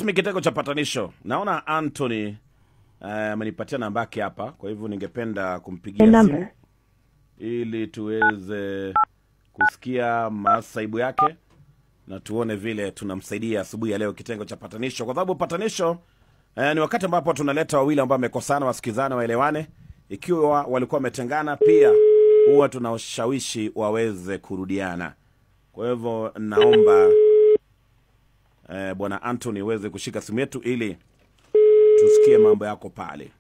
Mimi kitengo cha patanisho. Naona Anthony amenipatia namba yake hapa, kwa hivyo ningependa kumpigia simu ili tuweze kusikia masaibu yake na tuone vile tunamsaidia asubuhi ya leo kitengo cha patanisho. Kwa sababu patanisho ni wakati ambapo tunaleta wawili ambao wamekosana wasikizane, waelewane. Ikiwa walikuwa wametengana, pia huwa tunawashawishi waweze kurudiana. Kwa hivyo naomba Bwana Anthony uweze kushika simu yetu ili tusikie mambo yako pale.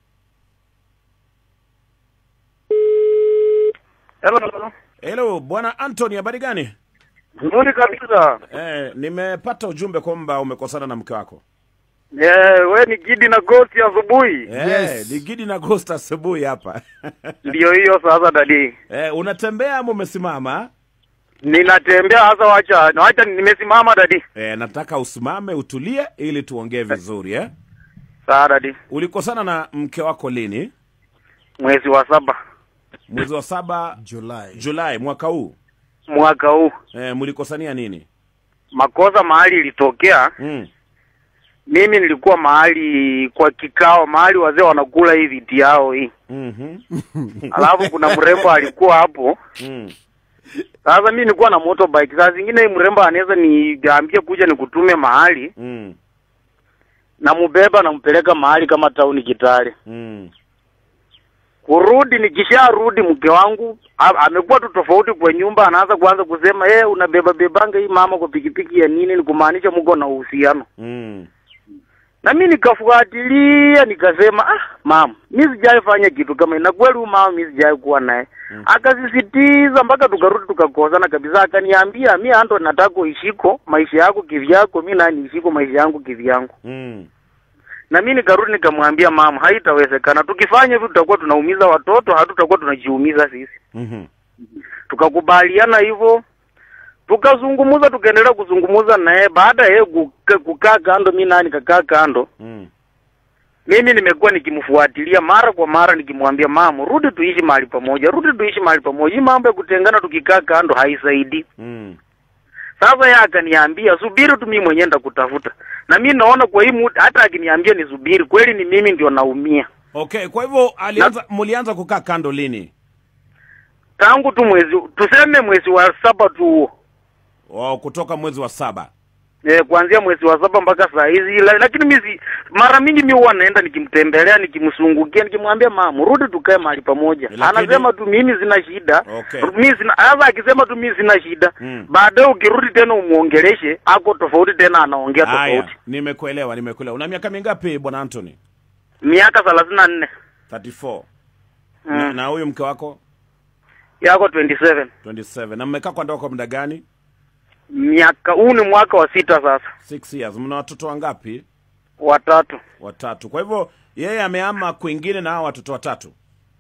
Hello Bwana Anthony, habari gani? Nzuri kabisa. Nimepata ujumbe kwamba umekosana na mke wako. We ni Gidi na Ghost Asubui. Yes. Ni Gidi na Ghost Asubui hapa. Ndio hiyo sasa dadi. Unatembea ama umesimama? Ninatembea sasa, wacha nimesimama dadi. Nataka usimame utulie ili tuongee vizuri Sawa dadi. Ulikosana na mke wako lini? Mwezi wa 7. Mwezi wa 7 Julai mwaka huu. Mwaka huu. Mlikosania nini? Makosa mahali ilitokea. Mimi nilikuwa mahali kwa kikao, mahali wazee wanakula hii viti yao hii. Alafu kuna mrembo alikuwa hapo. Sasa mimi nilikuwa na motorbike. Sasa zingine hii mrembo anaweza niambie kuja nikutume mahali. Na mubeba na mpeleka mahali kama town Kitale. Kurudi nikisharudi mke wangu amekuwa tu tofauti kwa nyumba, anaanza kuanza kusema unabeba bebanga hii mama kwa pikipiki ya nini, ni kumaanisha mko na uhusiano. Na mimi nikafuatilia nikasema mama, mimi sijaifanya kitu kama ina kweli, mama mimi sijai kuwa naye. Akasisitiza mpaka tukarudi tukakosana kabisa, akaniambia mimi Anto nataka uishiko maisha yako kivyako, mimi nani ishiko maisha yangu kivyangu. Na mimi nikarudi nikamwambia mama, haitawezekana. Tukifanya hivyo tutakuwa tunaumiza watoto, hatutakuwa tunajiumiza sisi. Tukakubaliana hivyo. Tukazungumuza, tukaendelea kuzungumuza naye. Baada ya kukaa kando, mimi nani kakaa kando. Mimi nimekuwa nikimfuatilia mara kwa mara nikimwambia mama, rudi tuishi mahali pamoja, rudi tuishi mahali pamoja. Hii mambo ya kutengana tukikaa kando haisaidii. Sasa yeye akaniambia subiri tu, mimi mwenyewe nitakutafuta. Na mimi naona kwa hii hata akiniambia nisubiri, kweli ni mimi ndio naumia. Okay, kwa hivyo mlianza kukaa kando lini? Tangu tu tuseme mwezi wa 7 tu. Kutoka mwezi wa 7. Kuanzia mwezi wa 7 mpaka saa hizi. Lakini mimi mara mingi mimi huwa naenda nikimtembelea, nikimsungukia, nikimwambia mama, rudi tukae mahali pamoja. Anasema tu mimi sina shida. Mimi sasa akisema tu mimi sina shida. Baadaye ukirudi tena umuongeleshe, ako tofauti tena anaongea tofauti. Nimekuelewa. Una miaka mingapi Bwana Anthony? Miaka 34. 34. Na huyu mke wako? Yako 27. 27. Na mmekaa kwa ndoa kwa muda gani? Huu ni mwaka wa 6 sasa. 6 years. Mna watoto wangapi? 3. Kwa hivyo yeye ameama kwingine na hao watoto 3.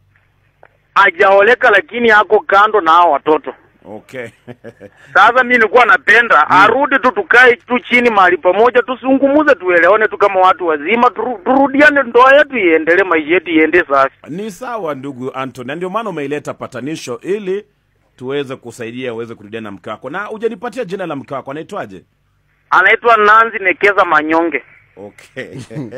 Hajaoleka lakini yako kando na hao watoto. Okay. Sasa mimi nilikuwa napenda arudi tu tukae tu chini mahali pamoja, tusungumuze, tuelewane tu kama watu wazima, turudiane, ndoa yetu iendelee, maisha yetu iende safi. Ni sawa ndugu Anthony, ndio maana umeileta patanisho ili tuweze kusaidia uweze kurudiana na mke wako. Na hujanipatia jina la mke wako, anaitwaje? Anaitwa Nanzi Nekeza Manyonge. Okay.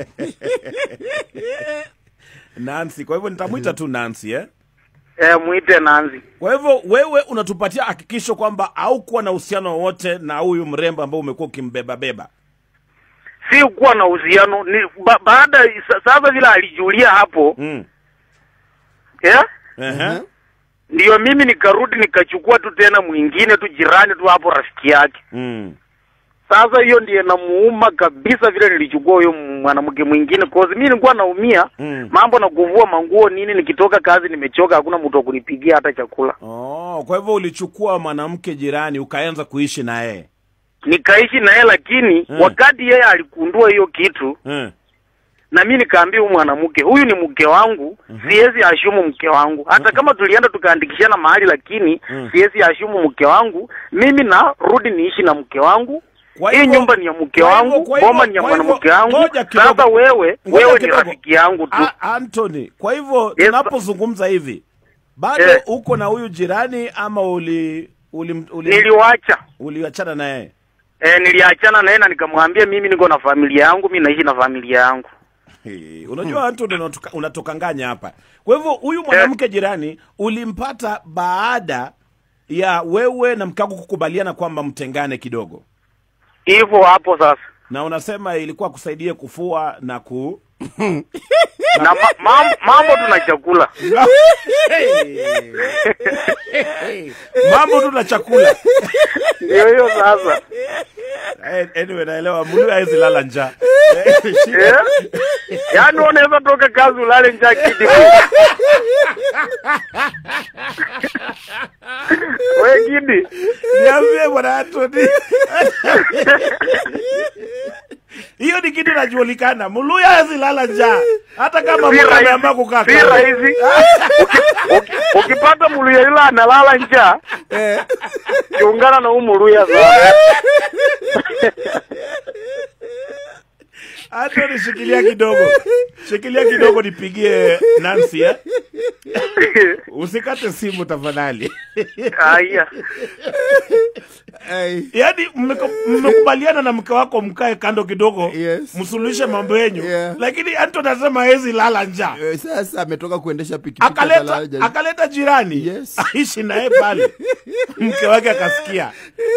Nancy, kwa hivyo nitamuita tu Nancy Muite Nanzi. Kwa hivyo wewe unatupatia hakikisho kwamba haukuwa na uhusiano wote na huyu mrembo ambao umekuwa ukimbeba. Si kuwa na uhusiano, baada sasa vile alijulia hapo. Ndio mimi nikarudi nikachukua tu tena mwingine tu jirani tu hapo, rafiki yake. Sasa hiyo ndiye namuuma kabisa vile nilichukua huyo mwanamke mwingine, cause mimi nilikuwa naumia mambo na kuvua manguo nini, nikitoka kazi nimechoka, hakuna mtu wa kunipigia hata chakula. Kwa hivyo ulichukua mwanamke jirani ukaanza kuishi na yeye? Nikaishi na yeye, lakini wakati yeye alikundua hiyo kitu na mimi nikaambia huyu mwanamke, huyu ni mke wangu, siwezi ashumu mke wangu. Hata kama tulienda tukaandikishana mahali, lakini siwezi ashumu mke wangu. Mimi na rudi niishi na mke wangu. Hii nyumba ni ya mke wangu, boma ni ya mwanamke wangu. Sasa wewe ni rafiki yangu tu. Anthony, kwa hivyo tunapozungumza hivi, bado uko na huyu jirani ama niliwacha? Uliachana na yeye? Niliachana na yeye na nikamwambia mimi niko na familia yangu, mimi naishi na familia yangu. Unajua Anthony unatokanganya hapa. Kwa hivyo huyu mwanamke jirani ulimpata baada ya wewe na mkako kukubaliana kwamba mtengane kidogo. Hivyo hapo sasa. Na unasema ilikuwa kusaidie kufua na na mambo tuna chakula. Mambo tuna chakula. Hiyo sasa. Anyway, naelewa Muluya hawezi lala njaa. Yaani unaweza toka kazi ulale njaa Gidi. Wewe Gidi, niambie bwana Anthony. Hiyo ni kitu najulikana. Muluya hawezi lala njaa. Hata kama mtu ameamua kukaa. Si rahisi. Ukipata Muluya yule analala njaa. Kiungana na Muluya sana. Anthony, shikilia kidogo nipigie Nancy Usikate simu tafadhali. Haya. Yaani mmekubaliana na mke wako mkae kando kidogo, msuluhishe mambo yenu. Lakini Anthony anasema hezi lala njaa. Sasa ametoka kuendesha pikipiki akaleta jirani. Aishi naye pale. Mke wake akasikia.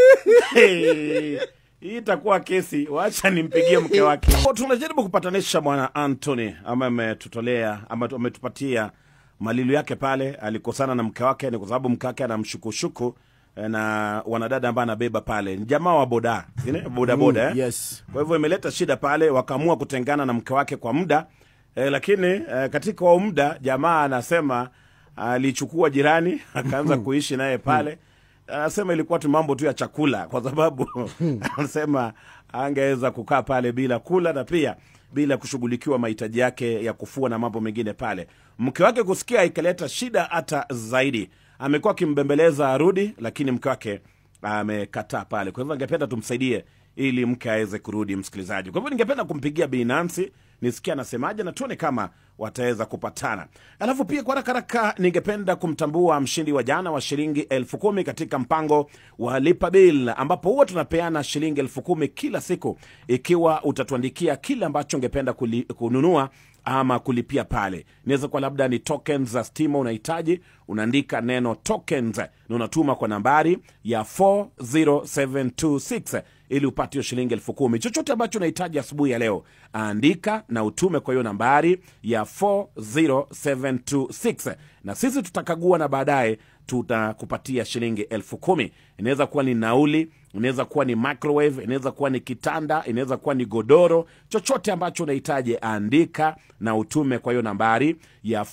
Hii itakuwa kesi. Wacha nimpigie mke wake. Tunajaribu kupatanisha bwana Anthony ama ametupatia malilu yake pale. Alikosana na mke wake ni kwa sababu mke wake anamshukushuku na wanadada ambao anabeba pale. Ni jamaa wa boda. Boda. Yes. Kwa hivyo imeleta shida pale, wakaamua kutengana na mke wake kwa muda. Lakini katika huo muda jamaa anasema alichukua jirani akaanza kuishi naye pale. Anasema ilikuwa tu mambo tu ya chakula kwa sababu anasema angeweza kukaa pale bila kula na pia bila kushughulikiwa mahitaji yake ya kufua na mambo mengine pale. Mke wake kusikia ikaleta shida hata zaidi. Amekuwa kimbembeleza arudi, lakini mke wake amekataa pale. Kwa hivyo ningependa tumsaidie ili mke aweze kurudi, msikilizaji. Kwa hivyo ningependa kumpigia Bi Nancy nisikia anasemaje na tuone kama wataweza kupatana. Alafu pia kwa haraka ningependa kumtambua mshindi wa jana wa shilingi 10,000 katika mpango wa Lipa Bill, ambapo huwa tunapeana shilingi 10,000 kila siku ikiwa utatuandikia kile ambacho ungependa kununua ama kulipia pale. Inaweza kwa labda ni tokens za stima unahitaji, unaandika neno tokens na unatuma kwa nambari ya 40726 ili upate shilingi 10,000. Chochote ambacho unahitaji asubuhi ya leo, andika na utume kwa hiyo nambari ya 40726 na sisi tutakagua na baadaye tutakupatia shilingi 10,000. Inaweza kuwa ni nauli, inaweza kuwa ni microwave, inaweza kuwa ni kitanda, inaweza kuwa ni godoro. Chochote ambacho unahitaji andika na utume kwa hiyo nambari ya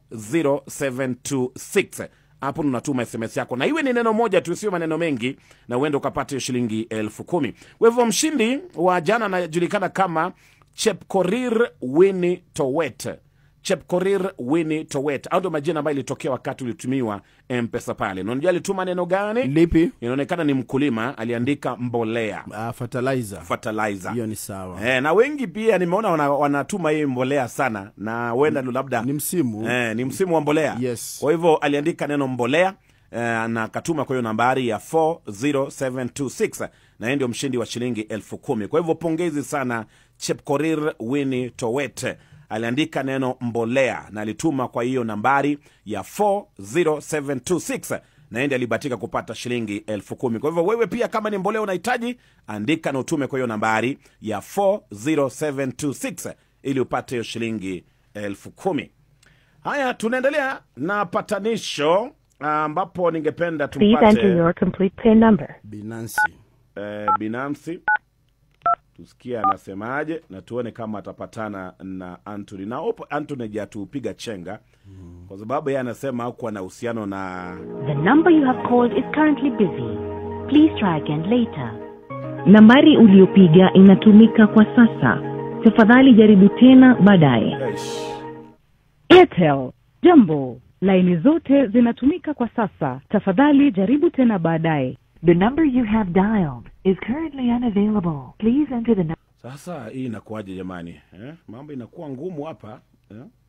40726. Hapo unatuma SMS yako na iwe ni neno moja tu, sio maneno mengi, na uende ukapate shilingi 10,000. Kwa hivyo mshindi wa jana anajulikana kama Chepkorir Winnie Towet. Chepkorir Winnie Towet. Au ndo majina ambayo ilitokea wakati ulitumiwa M-Pesa pale. Na unajua alituma neno gani? Lipi? Inaonekana ni mkulima, aliandika mbolea. Fertilizer. Hiyo ni sawa. Na wengi pia nimeona wanatuma hii mbolea sana, na wenda labda ni msimu. Ni msimu wa mbolea. Yes. Kwa hivyo aliandika neno mbolea na katuma kwa hiyo nambari ya 40726 na yeye ndio mshindi wa shilingi 10,000. Kwa hivyo pongezi sana Chepkorir Winnie Towet. Aliandika neno mbolea na alituma kwa hiyo nambari ya 40726 na yeye alibahatika kupata shilingi 10,000. Kwa hivyo wewe pia kama ni mbolea unahitaji, andika na utume kwa hiyo nambari ya 40726 ili upate hiyo shilingi 10,000. Haya, tunaendelea na patanisho ambapo ningependa tumpate Please enter your complete PIN number. Binansi. Tusikia anasemaje na tuone kama atapatana na Anthony. Na Anthony hajatupiga chenga kwa sababu yeye anasema hakuwa na uhusiano na The number you have called is currently busy. Please try again later. Nambari uliopiga inatumika kwa sasa. Tafadhali jaribu tena baadaye. Airtel, jambo. Laini zote zinatumika kwa sasa. Tafadhali jaribu tena baadaye. The number you have dialed is currently unavailable. Please enter the number. Sasa hii inakuaje jamani? Mambo inakuwa ngumu hapa.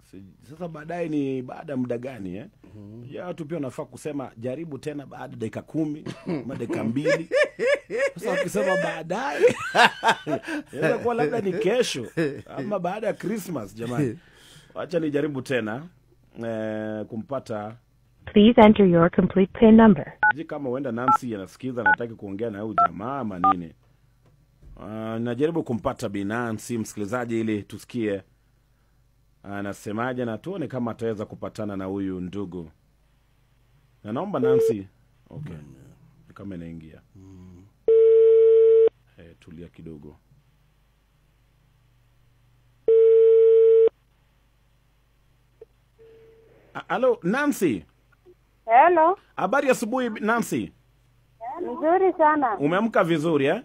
Sasa baadaye ni baada muda gani ya watu pia wanafaa kusema jaribu tena baada dakika 10 ama dakika 2. Sasa ukisema baadaye inaweza kuwa labda ni kesho ama baada ya Christmas. Jamani, acha nijaribu tena kumpata. Please enter your complete PIN number. Kama huenda Nancy anasikiza nataka kuongea na huyu jamaa ama nini. Najaribu kumpata Binancy msikilizaji ili tusikie anasemaje na tuone kama ataweza kupatana na huyu ndugu. Na naomba Nancy. Okay. Kama inaingia. Tulia kidogo. Hello Nancy. Hello. Habari ya asubuhi Nancy. Nzuri sana. Umeamka vizuri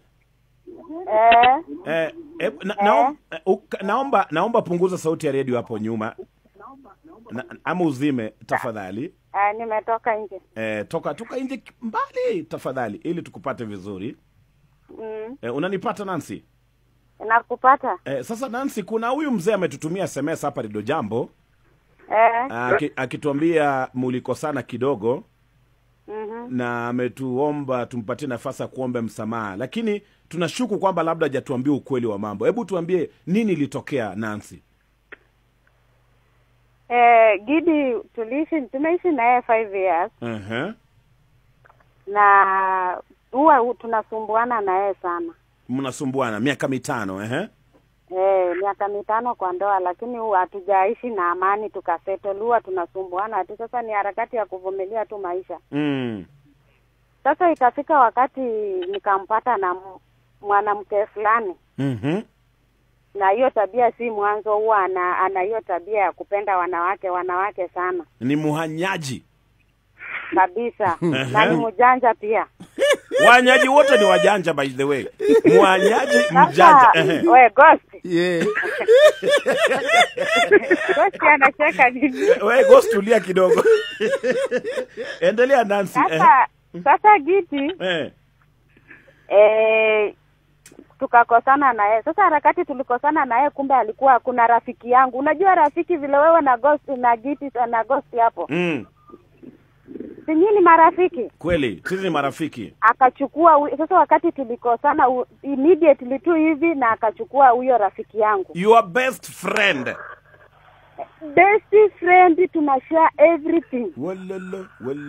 naomba punguza sauti ya redio hapo nyuma. Ama uzime tafadhali. Nimetoka nje. Toka nje mbali tafadhali ili tukupate vizuri. Unanipata Nancy? Nakupata. Sasa Nancy, kuna huyu mzee ametutumia SMS hapa Radio Jambo. Akituambia mulikosana kidogo. Na ametuomba tumpatie nafasi ya kuomba msamaha, lakini tunashuku kwamba labda hajatuambia ukweli wa mambo. Hebu tuambie nini ilitokea Nancy? Gidi tumeishi naye 5 years. Na huwa tunasumbuana naye sana. Mnasumbuana miaka 5 miaka 5 kwa ndoa, lakini huwa hatujaishi na amani tukasettle. Huwa tunasumbuana tu. Sasa ni harakati ya kuvumilia tu maisha. Sasa ikafika wakati nikampata na mwanamke fulani. Na hiyo tabia si mwanzo, huwa ana hiyo tabia ya kupenda wanawake sana. Ni muhanyaji kabisa. Na ni mjanja pia. Wanyaji wote ni wajanja by the way. Mwanyaji mjanja. Wewe Ghost. Ghost anacheka nini? Wewe Ghost tulia kidogo. Endelea Nancy. Sasa Gidi. Tukakosana na yeye. Sasa harakati tulikosana na yeye, kumbe alikuwa kuna rafiki yangu. Unajua rafiki vile wewe na Ghost na Gidi na Ghost hapo. Sinyi ni marafiki. Kweli, sisi ni marafiki. Akachukua sasa wakati tulikosana immediately tu hivi na akachukua huyo rafiki yangu. Your best friend. Best friend, tunashare everything. Walala.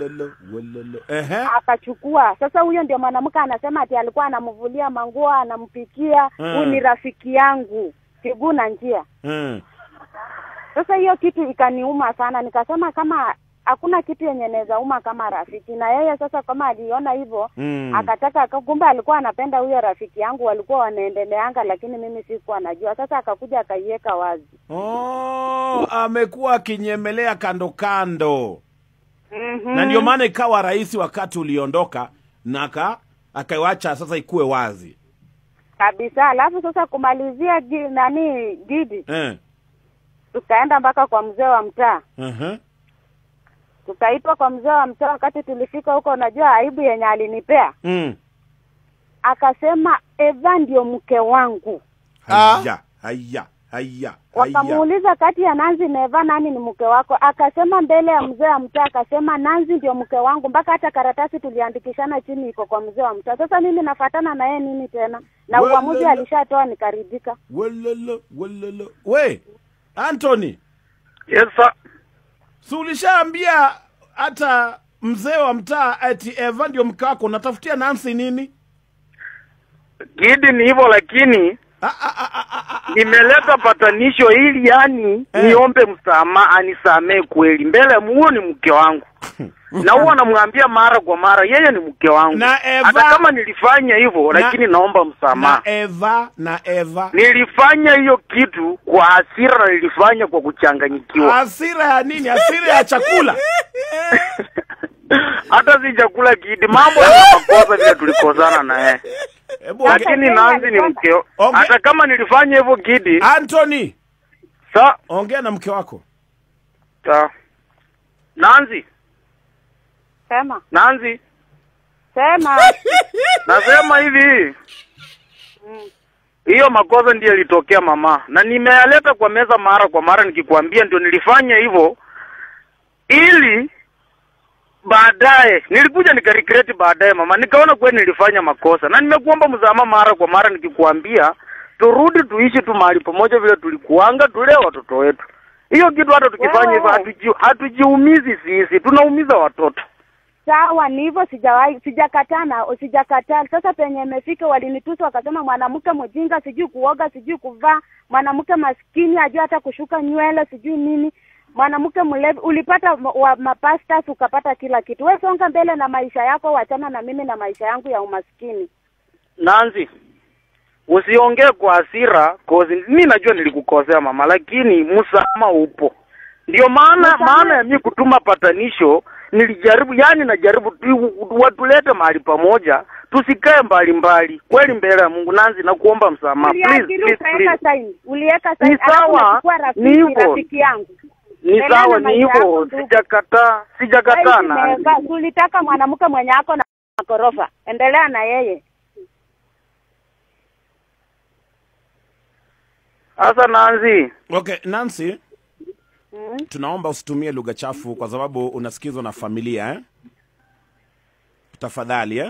Akachukua. Sasa huyo ndio mwanamke anasema ati alikuwa anamvulia manguo, anampikia. Huyu ni rafiki yangu. Kiguna njia. Sasa hiyo kitu ikaniuma sana. Nikasema kama hakuna kitu yenye naweza uma kama rafiki. Na yeye sasa kama aliona hivyo, akataka, kumbe alikuwa anapenda huyo rafiki yangu, walikuwa wanaendeleanga lakini mimi sikuwa najua. Sasa akakuja akaiweka wazi. Amekuwa akinyemelea kando. Na ndio maana ikawa rahisi wakati uliondoka na akaiacha sasa ikue wazi. Kabisa. Alafu sasa kumalizia Gidi. Tukaenda mpaka kwa mzee wa mtaa. Tukaitwa kwa mzee wa mtaa. Wakati tulifika huko, unajua aibu yenye alinipea. Akasema Eva ndio mke wangu. Haya. Wakamuuliza kati ya Nancy na Eva nani ni mke wako? Akasema mbele ya mzee wa mtaa, akasema Nancy ndio mke wangu. Mpaka hata karatasi tuliandikishana chini iko kwa mzee wa mtaa. Sasa mimi nafuatana na yeye nini tena? Na uamuzi alishatoa, nikaridhika. We Anthony. Yes sir. Sulishaambia hata mzee wa mtaa ati Eva ndio mke wako, unatafutia Nancy nini? Gidi ni hivyo, lakini nimeleta patanisho ili niombe msamaha, anisamee kweli. Mbele muo ni mke wangu. Na huwa namwambia mara kwa mara yeye ni mke wangu. Hata kama nilifanya hivyo, lakini naomba msamaha. Na Eva nilifanya hiyo kitu kwa hasira, na nilifanya kwa kuchanganyikiwa. Hasira ya nini? Hasira ya chakula. Hata si chakula Gidi, mambo ya makosa vile tulikosana na yeye. Lakini Nancy ni mkeo. Hata kama nilifanya hivyo Gidi. Anthony. Ongea na mke wako. Nancy. Sema. Nancy. Sema. Nasema hivi. Hiyo makosa ndiyo ilitokea mama. Na nimeyaleta kwa meza mara kwa mara nikikwambia ndio nilifanya hivyo. Ili baadaye nilikuja nikaregreti baadaye mama. Nikaona kweli nilifanya makosa. Na nimekuomba msamaha mara kwa mara nikikwambia turudi tuishi tu mahali pamoja vile tulikuanga, tulee watoto wetu. Hiyo kitu hata tukifanya hivyo hatujiumizi sisi, tunaumiza watoto. Sawa, ni hivyo, sijakataa. Sasa penye imefika walinitusa wakasema mwanamke mjinga, sijui kuoga, sijui kuvaa, mwanamke maskini ajua hata kushuka nywele, sijui nini. Mwanamke mlevi, ulipata mapastas ukapata kila kitu. Wewe songa mbele na maisha yako, wachana na mimi na maisha yangu ya umaskini. Nanzi, usiongee kwa hasira, cause mimi najua nilikukosea mama, lakini msamaha upo. Ndio maana ya mimi kutuma patanisho, nilijaribu, yani najaribu watulete mahali pamoja, tusikae mbali. Kweli mbele ya Mungu Nanzi na kuomba msamaha. Please. Uliweka sign. Sawa, ni rafiki yangu. Ni sawa, ni hivyo, sijakataa na. Tulitaka mwanamke mwenye ako na makorofa. Endelea na yeye. Asa Nanzi. Okay, Nancy. Tunaomba usitumie lugha chafu kwa sababu unasikizwa na familia, Tafadhali,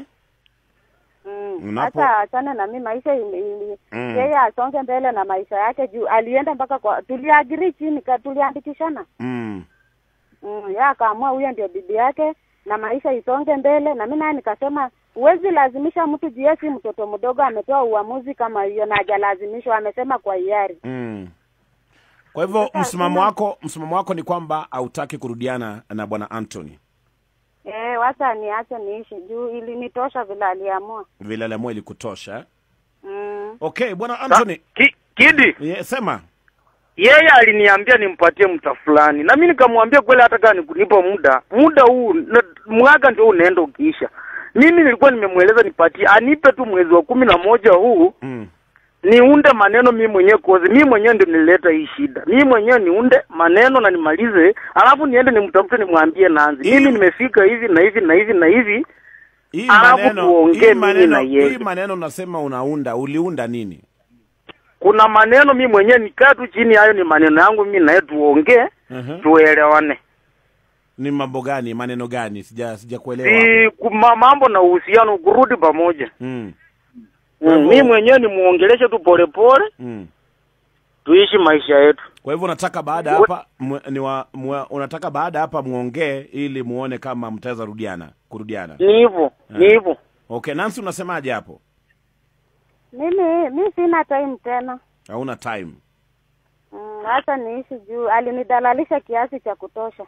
Hata achana na mimi maisha yeye asonge mbele na maisha yake juu alienda mpaka kwa tuliagree chini tuliandikishana. Yeye akaamua huyo ndio bibi yake na maisha isonge mbele, na mimi naye nikasema huwezi lazimisha mtu jiesi mtoto mdogo ametoa uamuzi kama hiyo na hajalazimishwa, amesema kwa hiari. Kwa hivyo msimamo wako ni kwamba hautaki kurudiana na bwana Anthony. Wacha niache niishi juu ili nitosha vile aliamua. Vile aliamua ilikutosha. Okay, bwana Anthony. Gidi. Sema. Yeye aliniambia nimpatie mta fulani. Na mimi nikamwambia kweli hata kama nikunipa muda huu mwaka ndio unaenda ukiisha. Mimi nilikuwa nimemueleza nipatie anipe tu mwezi wa 11 huu. Niunde maneno mimi mwenyewe kozi. Mimi mwenyewe ndio nilileta hii shida. Mimi mwenyewe niunde maneno na nimalize, alafu niende nimtafute nimwambie Nanzi. Mimi nimefika hivi na hivi na hivi na hivi. Hii maneno unasema uliunda nini? Kuna maneno mimi mwenyewe nikaa tu chini, hayo ni maneno yangu mimi na yeye tuongee, tuelewane. Ni mambo gani? Maneno gani? Sijakuelewa. Mambo na uhusiano kurudi pamoja. Mimi mwenyewe ni muongeleshe tu pole. Tuishi maisha yetu. Kwa hivyo unataka baada hapa muongee ili muone kama mtaweza kurudiana. Ni hivyo. Okay, Nancy unasemaje hapo? Mimi sina time tena. Hauna time. Hata niishi juu alinidalalisha kiasi cha kutosha.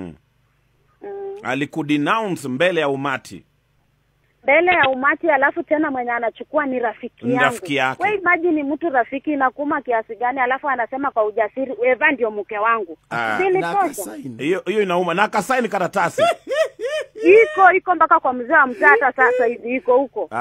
Alikudenounce mbele ya umati. Alafu tena mwenye anachukua ni rafiki yangu. Wewe imagine mtu rafiki inakuuma kiasi gani, alafu anasema kwa ujasiri Eva ndio mke wangu. Hiyo inauma. Na akasaini karatasi. Iko mpaka kwa mzee wa mtaa hata sasa hivi iko huko.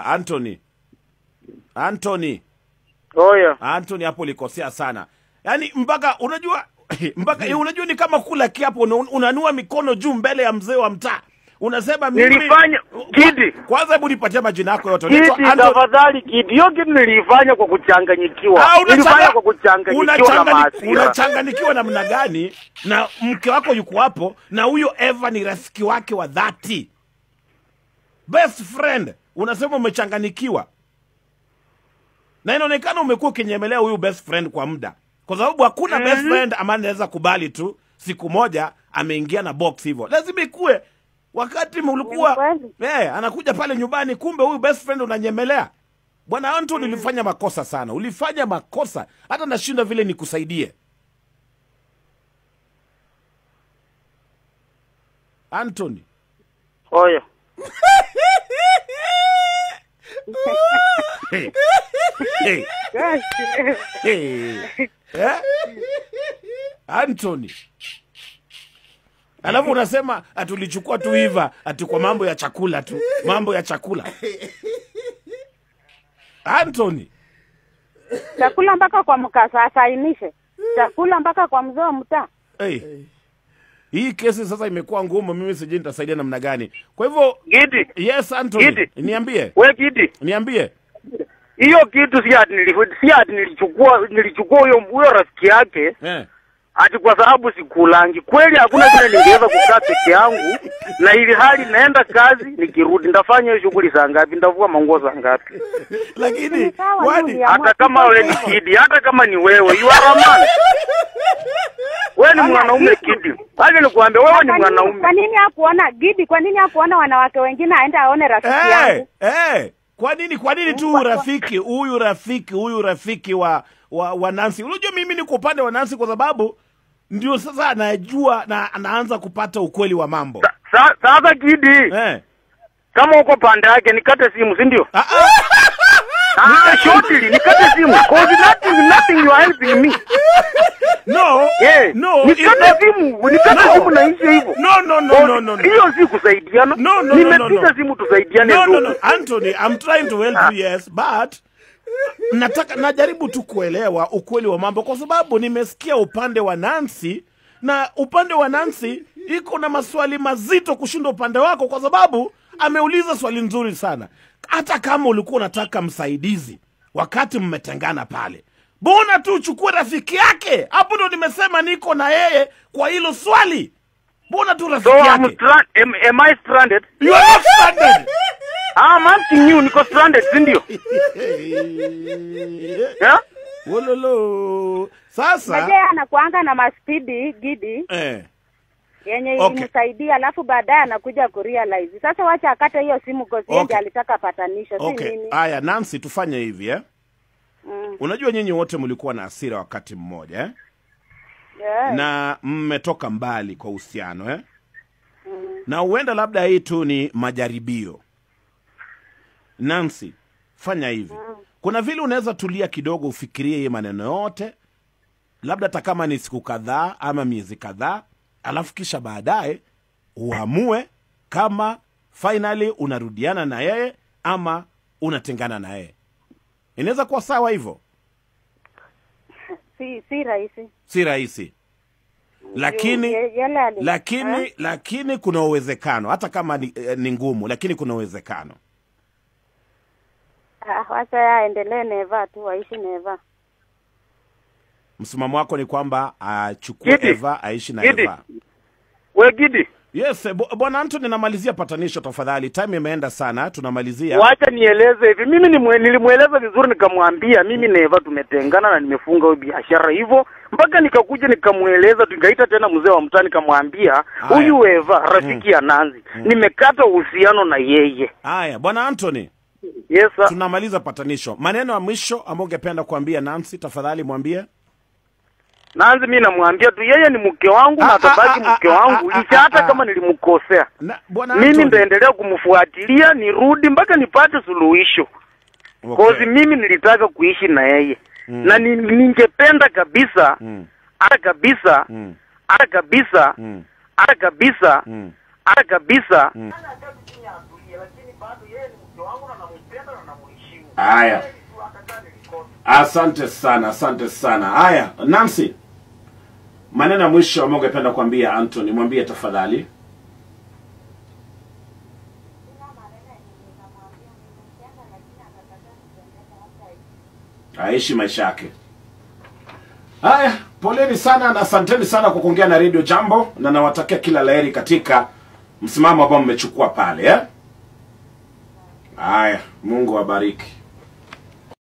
Anthony. Oya. Anthony hapo ulikosea sana. Yaani mpaka unajua unajua ni kama kula kiapo unanua mikono juu mbele ya mzee wa mtaa. Unasema mimi nilifanya Gidi. Kwanza hebu nipatie majina yako yote. Gidi, tafadhali Gidi. Hiyo kitu nilifanya kwa kuchanganyikiwa. Nilifanya kwa kuchanganyikiwa. Unachanganyikiwa namna gani? Na mke wako yuko hapo na huyo Eva ni rafiki wake wa dhati. Best friend. Unasema umechanganyikiwa. Na inaonekana umekuwa ukinyemelea huyu best friend kwa muda. Kwa sababu hakuna best friend ambaye anaweza kubali tu siku moja ameingia na box hivyo. Lazima ikue wakati mlikuwa anakuja pale nyumbani, kumbe huyu best friend unanyemelea. Bwana Anthony ulifanya makosa sana. Ulifanya makosa. Hata nashinda vile nikusaidie. Anthony. Oya. Anthony. Alafu unasema atulichukua tu hiva ati kwa mambo ya chakula tu. Mambo ya chakula. Anthony. Chakula mpaka kwa mkasa asainishe. Chakula mpaka kwa mzee wa mtaa. Hii kesi sasa imekuwa ngumu, mimi sijui nitasaidia namna gani. Kwa hivyo Gidi. Yes Anthony. Gidi. Niambie. Wewe Gidi. Niambie. Hiyo kitu si ati nilichukua huyo rafiki yake. Ati kwa sababu sikulangi. Kweli hakuna vile ningeweza kukaa peke yangu, na ili hali naenda kazi nikirudi ndafanya hiyo shughuli saa ngapi, ndavua manguo saa ngapi. Lakini hata kama wewe ni Gidi, hata kama ni wewe, you are a man. Wewe ni mwanaume Gidi. Bali nikuambia wewe ni mwanaume. Kwa nini hakuona Gidi? Kwa nini hakuona wanawake wengine aende aone rafiki yangu? Kwa nini tu huyu rafiki wa Nancy? Unajua mimi niko upande wa Nancy kwa sababu ndio sasa anajua na anaanza kupata ukweli wa mambo. Sasa Gidi. Kama uko pande yake nikate simu, si ndio? Shortly nikate simu. Cause nothing you are helping me. No. Nikate simu na hiyo hivyo. No. Hiyo si kusaidiana. Nimepiga simu tusaidiane. No. Anthony, I'm trying to help you, yes, but najaribu tu kuelewa ukweli wa mambo kwa sababu nimesikia upande wa Nancy, na upande wa Nancy iko na maswali mazito kushinda upande wako kwa sababu ameuliza swali nzuri sana. Hata kama ulikuwa unataka msaidizi wakati mmetengana pale, mbona tu uchukue rafiki yake? Hapo ndo nimesema niko na yeye kwa hilo swali. Mbona tu rafiki yake? Am I stranded? You are not stranded. I'm asking you, niko stranded, si ndio? Wololo. Sasa Mzee anakuanga na maspidi Gidi. Yenye ilimsaidia, alafu baadaye anakuja kurealize. Sasa wacha akate hiyo simu kwa sababu alitaka patanisho, si nini? Haya Nancy, tufanye hivi Unajua nyinyi wote mlikuwa na hasira wakati mmoja na mmetoka mbali kwa uhusiano na huenda labda hii tu ni majaribio. Nancy, fanya hivi. Kuna vile unaweza tulia kidogo ufikirie hii maneno yote, labda hata kama ni siku kadhaa ama miezi kadhaa, alafu kisha baadaye uamue kama finally unarudiana na yeye ama unatengana na yeye. Inaweza kuwa sawa hivyo? Si rahisi. Lakini kuna uwezekano, hata kama ni ngumu, lakini kuna uwezekano. Wacha yaendelee Neva tu, aishi Neva. Msimamo wako ni kwamba achukue Eva, aishi na Eva. We Gidi. Yes, bwana Anthony, namalizia patanisho tafadhali. Time imeenda sana, tunamalizia. Wacha nieleze hivi. Mimi nilimueleza vizuri, nikamwambia mimi na Eva tumetengana na nimefunga hiyo biashara hivyo. Mpaka nikakuja nikamueleza, tukaita tena mzee wa mtani, nikamwambia huyu Eva rafiki ya Nancy, nimekata uhusiano na yeye. Haya, bwana Anthony. Yes sir. Tunamaliza patanisho. Maneno ya mwisho ambayo ungependa kuambia Nancy, tafadhali mwambie. Nancy, mimi namwambia tu yeye ni mke wangu na atabaki mke wangu licha hata kama nilimkosea. Mimi nitaendelea kumfuatilia nirudi mpaka nipate suluhisho. Cause mimi nilitaka kuishi na yeye. Na ningependa kabisa kabisa Haya. Asante sana. Haya, Nancy. Maneno ya mwisho ambayo ungependa kuambia Anthony, mwambie tafadhali. Aishi maisha yake. Haya, poleni sana na asanteni sana kwa kuongea na Radio Jambo, na nawatakia kila laheri katika msimamo ambao mmechukua pale. Haya, Mungu awabariki.